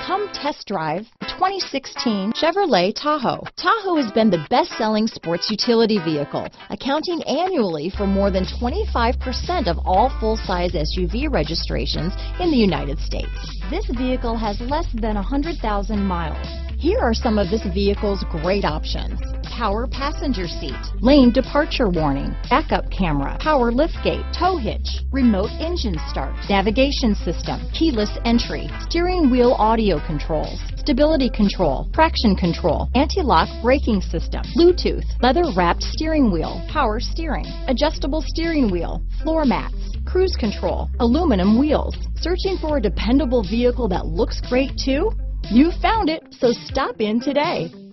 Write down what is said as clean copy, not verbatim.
Come test drive the 2016 Chevrolet Tahoe. Tahoe has been the best-selling sports utility vehicle, accounting annually for more than 25% of all full-size SUV registrations in the United States. This vehicle has less than 100,000 miles. Here are some of this vehicle's great options: power passenger seat, lane departure warning, backup camera, power liftgate, tow hitch, remote engine start, navigation system, keyless entry, steering wheel audio controls, stability control, traction control, anti-lock braking system, Bluetooth, leather-wrapped steering wheel, power steering, adjustable steering wheel, floor mats, cruise control, aluminum wheels. Searching for a dependable vehicle that looks great too? You found it, so stop in today.